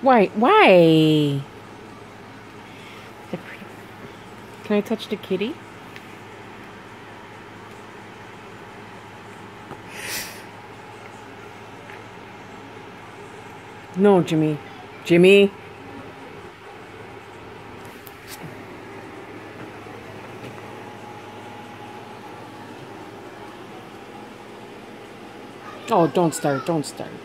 Why? Why? Can I touch the kitty? No, Jimmy. Jimmy? Oh, don't start. Don't start.